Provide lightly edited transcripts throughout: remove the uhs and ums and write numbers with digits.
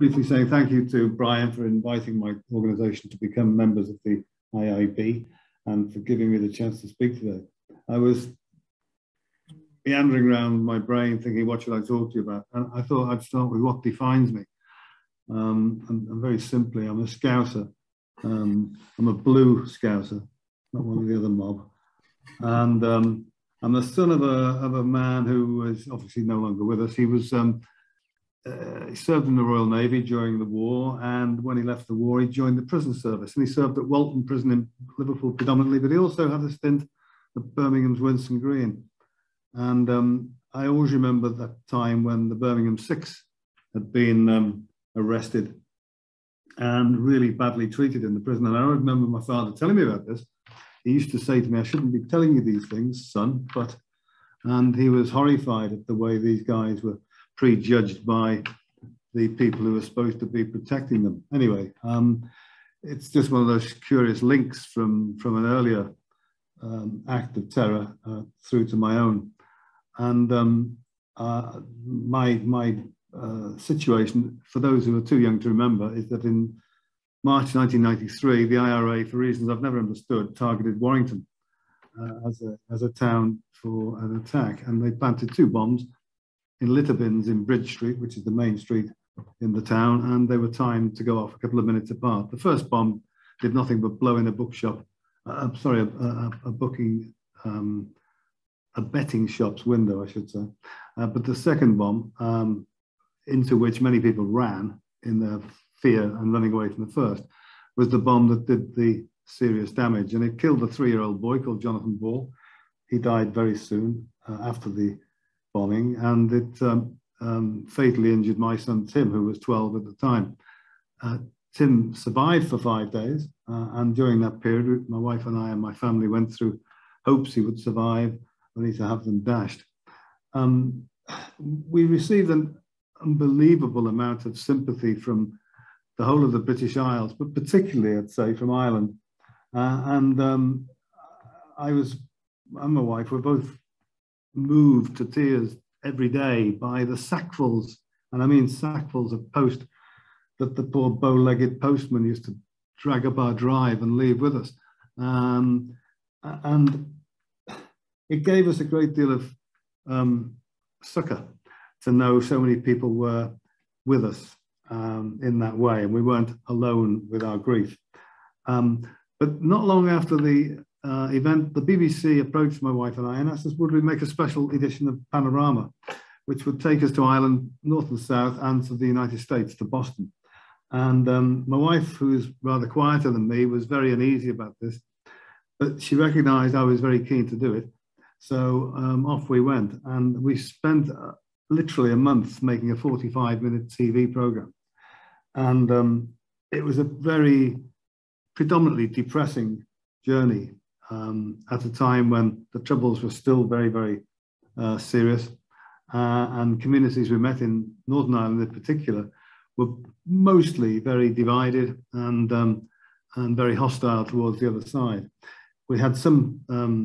briefly saying thank you to Brian for inviting my organisation to become members of the IIB and for giving me the chance to speak today. I was meandering around my brain thinking, what should I talk to you about? And I thought I'd start with what defines me. And very simply, I'm a Scouser. I'm a blue Scouser, not one of the other mob. And I'm the son of a man who is obviously no longer with us. He was he served in the Royal Navy during the war, and when he left the war, he joined the prison service, and he served at Walton Prison in Liverpool predominantly, but he also had a stint at Birmingham's Winson Green. And I always remember that time when the Birmingham Six had been arrested and really badly treated in the prison. And I remember my father telling me about this. He used to say to me, I shouldn't be telling you these things, son, and he was horrified at the way these guys were prejudged by the people who were supposed to be protecting them. Anyway, it's just one of those curious links from an earlier act of terror through to my own. And my situation, for those who are too young to remember, is that in March 1993, the IRA, for reasons I've never understood, targeted Warrington as a town for an attack. And they planted 2 bombs in litter bins in Bridge Street, which is the main street in the town, and they were timed to go off a couple of minutes apart. The first bomb did nothing but blow in a bookshop, a betting shop's window, I should say. But the second bomb, into which many people ran in their fear and running away from the first, was the bomb that did the serious damage, and it killed a 3-year-old boy called Johnathan Ball. He died very soon after the bombing, and it fatally injured my son Tim, who was 12 at the time. Tim survived for 5 days, and during that period, my wife and I and my family went through hopes he would survive, only to have them dashed. We received an unbelievable amount of sympathy from the whole of the British Isles, but particularly, I'd say, from Ireland. And I and my wife were both moved to tears every day by the sackfuls, and I mean sackfuls of post that the poor bow-legged postman used to drag up our drive and leave with us. And it gave us a great deal of succor to know so many people were with us in that way, and we weren't alone with our grief. But not long after the event, the BBC approached my wife and I and asked us, would we make a special edition of Panorama, which would take us to Ireland, north and south, and to the United States, to Boston. And my wife, who is rather quieter than me, was very uneasy about this, but she recognized I was very keen to do it. So off we went, and we spent literally a month making a 45-minute TV program. And it was a very predominantly depressing journey at a time when the troubles were still very, very serious. And communities we met in Northern Ireland in particular were mostly very divided and very hostile towards the other side. We had some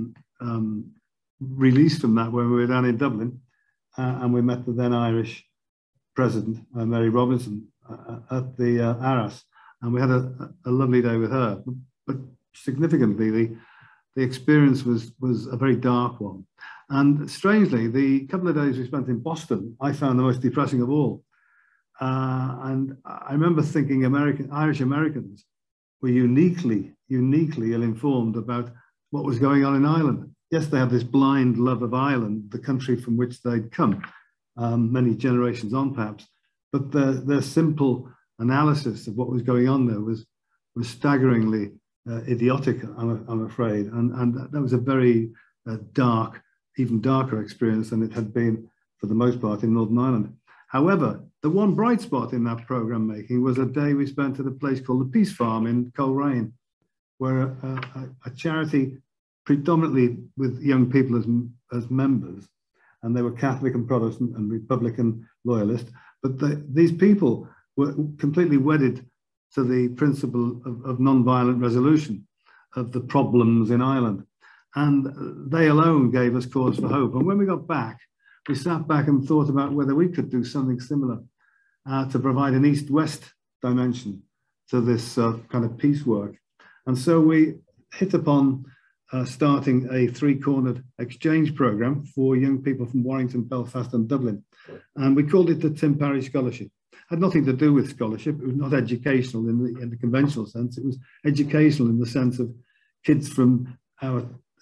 release from that when we were down in Dublin, and we met the then Irish President, Mary Robinson, at the Arras, and we had a lovely day with her. But significantly, the experience was a very dark one. And strangely, the couple of days we spent in Boston, I found the most depressing of all. And I remember thinking Irish Americans were uniquely ill-informed about what was going on in Ireland. Yes, they have this blind love of Ireland, the country from which they'd come, many generations on perhaps, but their simple analysis of what was going on there was staggeringly idiotic, I'm afraid. And that was a very dark, even darker experience than it had been for the most part in Northern Ireland. However, the one bright spot in that program making was a day we spent at a place called the Peace Farm in Coleraine, where a charity predominantly with young people as members, and they were Catholic and Protestant and Republican loyalist, but these people were completely wedded to the principle of non-violent resolution of the problems in Ireland. And they alone gave us cause for hope. And when we got back, we sat back and thought about whether we could do something similar. to provide an east-west dimension to this kind of peace work. And so we hit upon starting a three-cornered exchange program for young people from Warrington, Belfast and Dublin. And we called it the Tim Parry Scholarship. Had nothing to do with scholarship. It was not educational in the conventional sense. It was educational in the sense of kids from our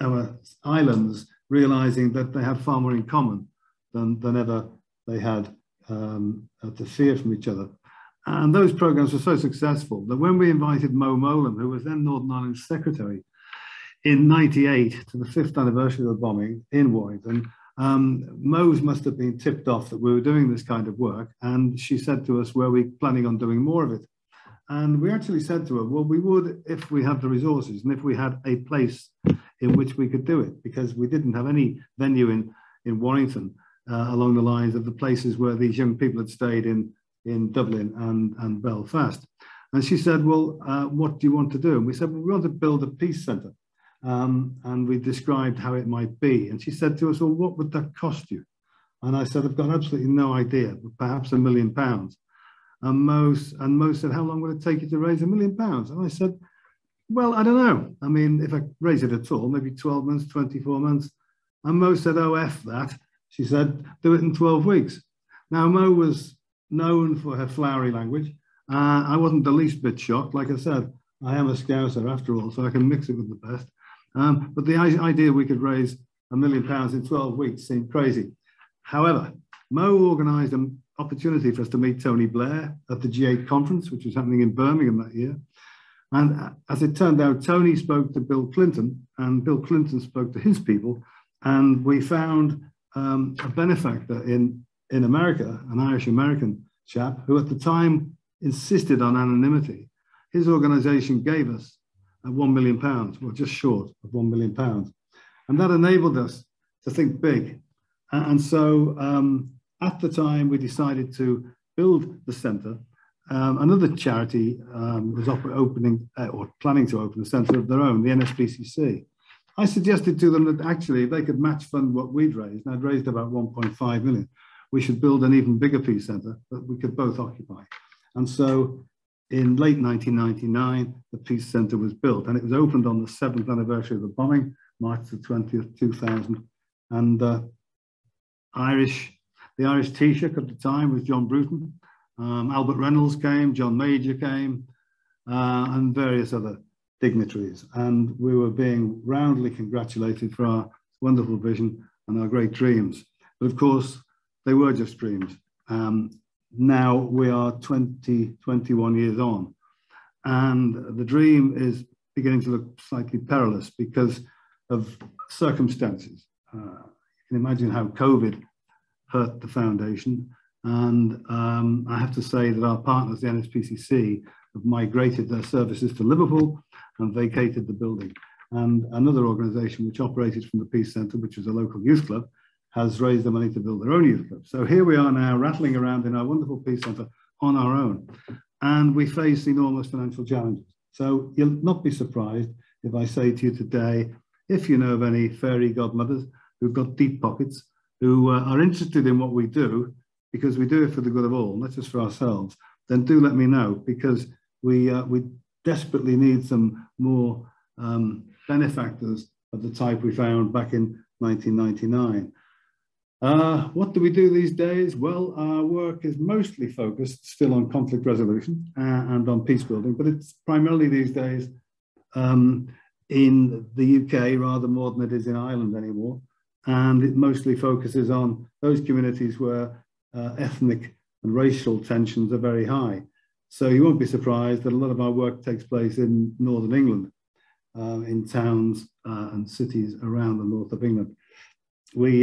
islands realizing that they had far more in common than ever they had to fear from each other. And those programs were so successful that when we invited Mo Molan, who was then Northern Ireland Secretary, in '98 to the 5th anniversary of the bombing in Warrington, Mo's must have been tipped off that we were doing this kind of work. And she said to us, were we planning on doing more of it? And we actually said to her, well, we would if we had the resources and if we had a place in which we could do it, because we didn't have any venue in Warrington along the lines of the places where these young people had stayed in Dublin and Belfast. And she said, well, what do you want to do? And we said, well, we want to build a peace centre. And we described how it might be. And she said to us, well, what would that cost you? And I said, I've got absolutely no idea, but perhaps £1 million. And Mo said, how long would it take you to raise £1 million? And I said, well, I don't know. I mean, if I raise it at all, maybe 12 months, 24 months. And Mo said, oh, F that. She said, do it in 12 weeks. Now, Mo was known for her flowery language. I wasn't the least bit shocked. Like I said, I am a Scouser after all, so I can mix it with the best. But the idea we could raise £1 million in 12 weeks seemed crazy. However, Mo organised an opportunity for us to meet Tony Blair at the G8 conference, which was happening in Birmingham that year. And as it turned out, Tony spoke to Bill Clinton and Bill Clinton spoke to his people. And we found a benefactor in America, an Irish-American chap, who at the time insisted on anonymity. His organisation gave us £1 million, well, just short of £1 million. And that enabled us to think big. And so at the time, we decided to build the centre. Another charity was opening or planning to open a centre of their own, the NSPCC. I suggested to them that actually if they could match fund what we'd raised, and I'd raised about 1.5 million, we should build an even bigger peace centre that we could both occupy. And so in late 1999, the Peace Centre was built, and it was opened on the 7th anniversary of the bombing, March the 20th, 2000. And the Irish Taoiseach at the time was John Bruton. Albert Reynolds came, John Major came, and various other dignitaries. And we were being roundly congratulated for our wonderful vision and our great dreams. But of course, they were just dreams. Now we are 21 years on, and the dream is beginning to look slightly perilous because of circumstances. You can imagine how COVID hurt the foundation. And I have to say that our partners, the NSPCC, have migrated their services to Liverpool and vacated the building. And another organisation which operated from the Peace Centre, which was a local youth club, has raised the money to build their own youth club. So here we are now rattling around in our wonderful Peace Centre on our own. And we face enormous financial challenges. So you'll not be surprised if I say to you today, if you know of any fairy godmothers who've got deep pockets, who are interested in what we do, because we do it for the good of all, not just for ourselves, then do let me know, because we desperately need some more benefactors of the type we found back in 1999. What do we do these days? Well, our work is mostly focused still on conflict resolution and on peace building, but it's primarily these days in the UK rather more than it is in Ireland anymore. And it mostly focuses on those communities where ethnic and racial tensions are very high. So you won't be surprised that a lot of our work takes place in Northern England, in towns and cities around the north of England. We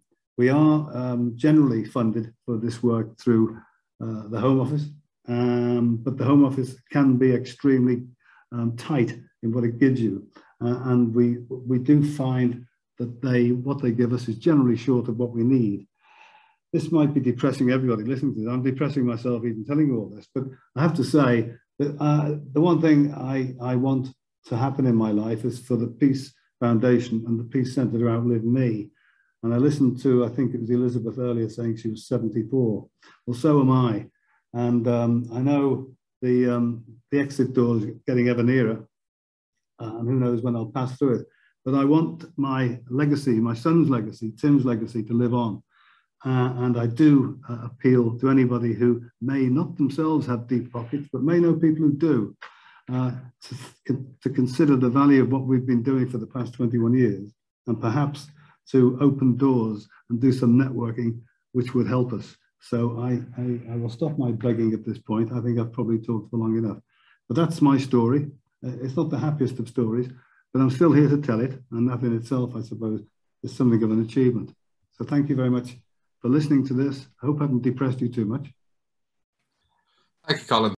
are generally funded for this work through the Home Office, but the Home Office can be extremely tight in what it gives you. And we do find that what they give us is generally short of what we need. This might be depressing everybody listening to this. I'm depressing myself even telling you all this, but I have to say that the one thing I want to happen in my life is for the Peace Foundation and the Peace Centre to outlive me. And I listened to, I think it was Elizabeth earlier saying she was 74. Well, so am I. And I know the exit door is getting ever nearer, and who knows when I'll pass through it. But I want my legacy, my son's legacy, Tim's legacy, to live on. And I do appeal to anybody who may not themselves have deep pockets, but may know people who do, to consider the value of what we've been doing for the past 21 years, and perhaps to open doors and do some networking, which would help us. So I will stop my begging at this point. I think I've probably talked for long enough. But that's my story. It's not the happiest of stories, but I'm still here to tell it. And that in itself, I suppose, is something of an achievement. So thank you very much for listening to this. I hope I haven't depressed you too much. Thank you, Colin.